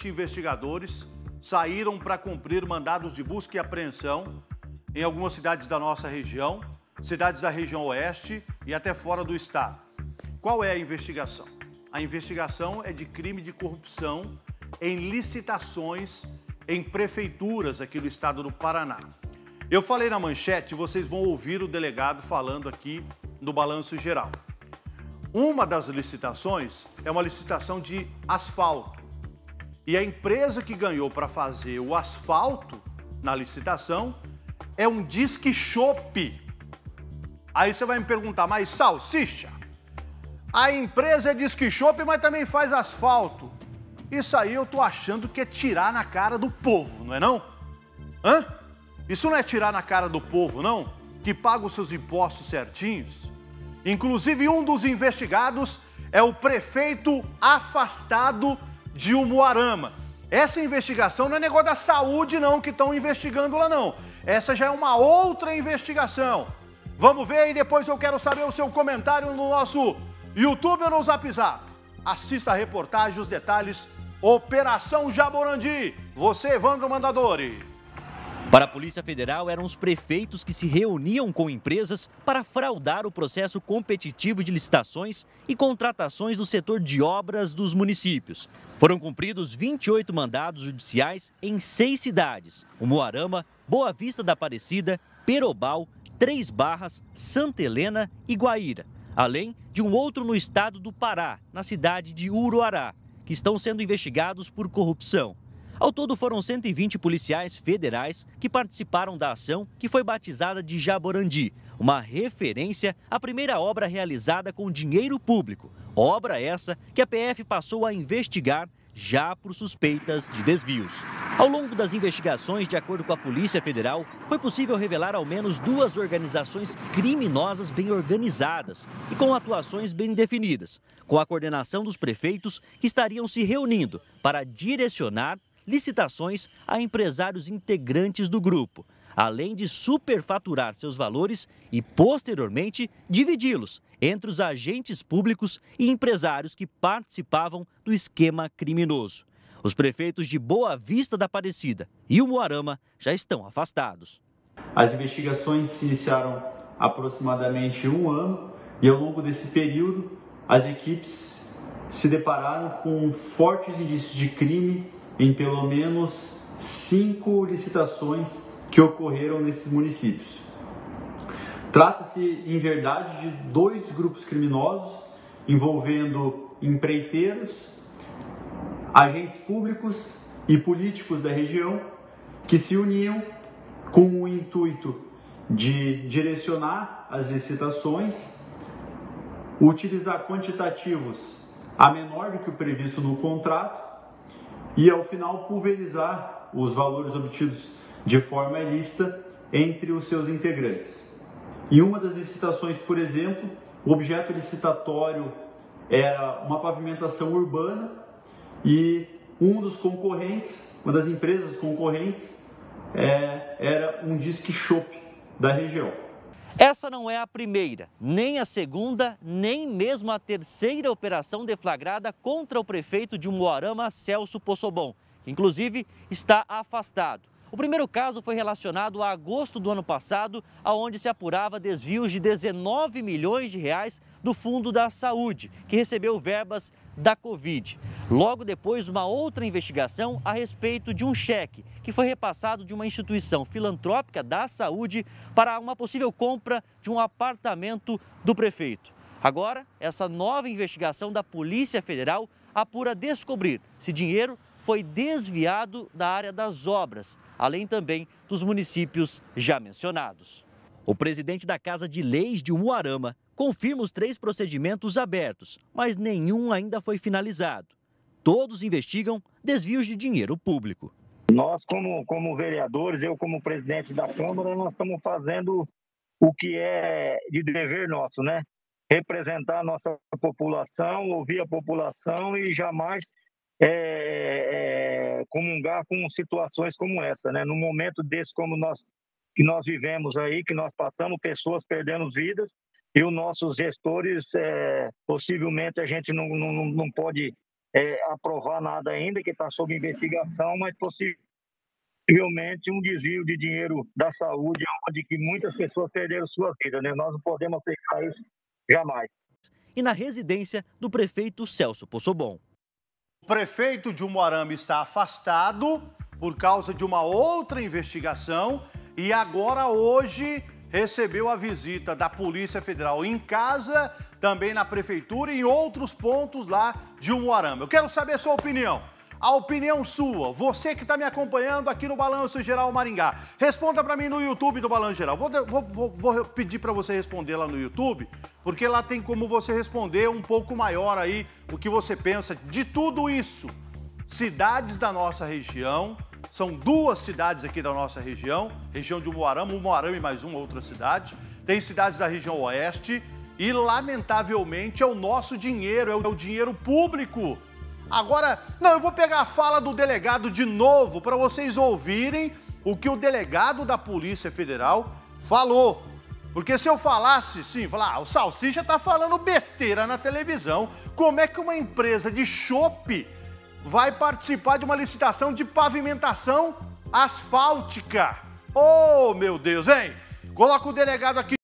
investigadores saíram para cumprir mandados de busca e apreensão em algumas cidades da nossa região, cidades da região oeste e até fora do estado. Qual é a investigação? A investigação é de crime de corrupção em licitações em prefeituras aqui do estado do Paraná. Eu falei na manchete, vocês vão ouvir o delegado falando aqui no Balanço Geral. Uma das licitações é uma licitação de asfalto. E a empresa que ganhou para fazer o asfalto na licitação é um disque-chope. Aí você vai me perguntar, mas salsicha? A empresa é disque-chope, mas também faz asfalto. Isso aí eu tô achando que é tirar na cara do povo, não é não? Hã? Isso não é tirar na cara do povo, não? Que paga os seus impostos certinhos? Inclusive, um dos investigados é o prefeito afastado de Umuarama. Essa investigação não é negócio da saúde, não, que estão investigando lá, não. Essa já é uma outra investigação. Vamos ver e depois eu quero saber o seu comentário no nosso YouTube ou no Zap Zap. Assista a reportagem, os detalhes. Operação Jaborandi. Você, Evandro Mandadori. Para a Polícia Federal, eram os prefeitos que se reuniam com empresas para fraudar o processo competitivo de licitações e contratações do setor de obras dos municípios. Foram cumpridos 28 mandados judiciais em 6 cidades: Umuarama, Boa Vista da Aparecida, Perobal, Três Barras, Santa Helena e Guaíra, além de um outro no estado do Pará, na cidade de Uruará, que estão sendo investigados por corrupção. Ao todo, foram 120 policiais federais que participaram da ação, que foi batizada de Jaborandi, uma referência à primeira obra realizada com dinheiro público. Obra essa que a PF passou a investigar já por suspeitas de desvios. Ao longo das investigações, de acordo com a Polícia Federal, foi possível revelar ao menos 2 organizações criminosas bem organizadas e com atuações bem definidas, com a coordenação dos prefeitos que estariam se reunindo para direcionar licitações a empresários integrantes do grupo, além de superfaturar seus valores e, posteriormente, dividi-los entre os agentes públicos e empresários que participavam do esquema criminoso. Os prefeitos de Boa Vista da Aparecida e Umuarama já estão afastados. As investigações se iniciaram há aproximadamente 1 ano e, ao longo desse período, as equipes se depararam com fortes indícios de crime em pelo menos 5 licitações que ocorreram nesses municípios. Trata-se, em verdade, de 2 grupos criminosos envolvendo empreiteiros, agentes públicos e políticos da região que se uniam com o intuito de direcionar as licitações, utilizar quantitativos a menor do que o previsto no contrato e, ao final, pulverizar os valores obtidos de forma ilícita entre os seus integrantes. Em uma das licitações, por exemplo, o objeto licitatório era uma pavimentação urbana e um dos concorrentes, uma das empresas concorrentes, era um disque-chope da região. Essa não é a primeira, nem a segunda, nem mesmo a terceira operação deflagrada contra o prefeito de Umuarama, Celso Possobon, que inclusive está afastado. O primeiro caso foi relacionado a agosto do ano passado, onde se apurava desvios de 19 milhões de reais do Fundo da Saúde, que recebeu verbas da Covid. Logo depois, uma outra investigação a respeito de um cheque que foi repassado de uma instituição filantrópica da saúde para uma possível compra de um apartamento do prefeito. Agora, essa nova investigação da Polícia Federal apura descobrir se dinheiro foi desviado da área das obras, além também dos municípios já mencionados. O presidente da Casa de Leis de Umuarama confirma os 3 procedimentos abertos, mas nenhum ainda foi finalizado. Todos investigam desvios de dinheiro público. Nós, como vereadores, eu como presidente da Câmara, nós estamos fazendo o que é de dever nosso, né? Representar a nossa população, ouvir a população e jamais comungar com situações como essa, né? Num momento desse como que nós vivemos aí, que nós passamos, pessoas perdendo vidas e os nossos gestores, possivelmente a gente não pode aprovar nada ainda, que está sob investigação, mas possivelmente um desvio de dinheiro da saúde, onde que muitas pessoas perderam suas vidas, né? Nós não podemos aceitar isso jamais. E na residência do prefeito Celso Possobon. O prefeito de Umuarama está afastado por causa de uma outra investigação e agora hoje recebeu a visita da Polícia Federal em casa, também na prefeitura e em outros pontos lá de Umuarama. Eu quero saber a sua opinião. A opinião sua, você que está me acompanhando aqui no Balanço Geral Maringá. Responda para mim no YouTube do Balanço Geral. Vou pedir para você responder lá no YouTube, porque lá tem como você responder um pouco maior aí o que você pensa de tudo isso. Cidades da nossa região, são 2 cidades aqui da nossa região de Umuarama e mais uma outra cidade. Tem cidades da região oeste e, lamentavelmente, é o nosso dinheiro, é o dinheiro público. Agora, não, eu vou pegar a fala do delegado de novo para vocês ouvirem o que o delegado da Polícia Federal falou. Porque se eu falasse, sim, falar, o Salsicha tá falando besteira na televisão, como é que uma empresa de chopp vai participar de uma licitação de pavimentação asfáltica? Oh, meu Deus, hein? Coloca o delegado aqui.